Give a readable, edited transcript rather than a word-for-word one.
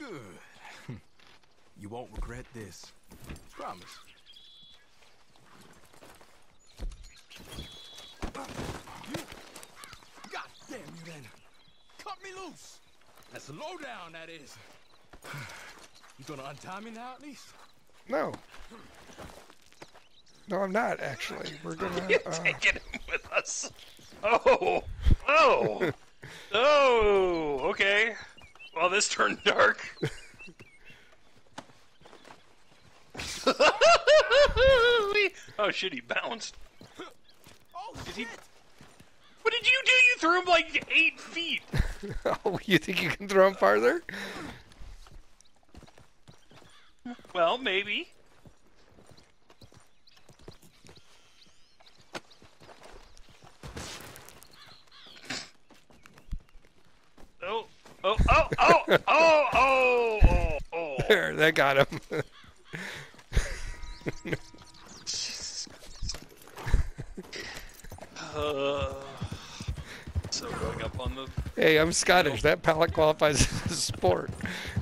Good. You won't regret this. Promise. God damn you then. Cut me loose. That's a lowdown, that is. You gonna untie me now at least? No. No, I'm not, actually. We're gonna... You're taking him with us. Oh! Oh! Oh! Okay. Well, this turned dark. Oh shit, he bounced. Oh, Did shit. he... What did you do? You threw him like 8 feet. Oh, you think you can throw him farther? Well, maybe. Oh, oh, oh, oh, oh, oh, oh, oh. There, that got him. So going up on the... Hey, I'm Scottish. That pallet qualifies as a sport.